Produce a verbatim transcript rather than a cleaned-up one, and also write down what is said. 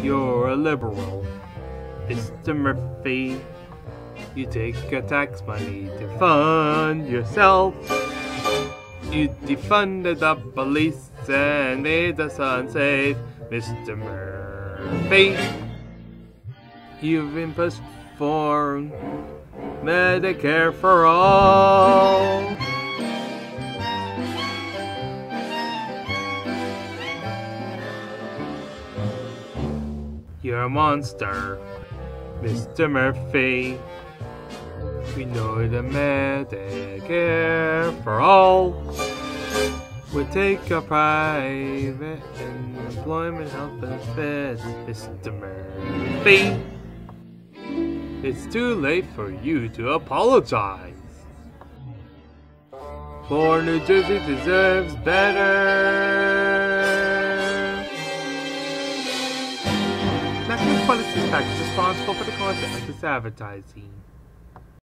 you're a liberal, Mister Murphy. You take your tax money to fund yourself. You defunded the police and made us unsafe, Mister Murphy. You've been pushed for Medicare for all. You're a monster, Mister Murphy. We know the Medicare for all would take your private employment health benefits, Mister Murphy. It's too late for you to apologize. For New Jersey deserves better. National Policy Pack is responsible for the content of this advertising.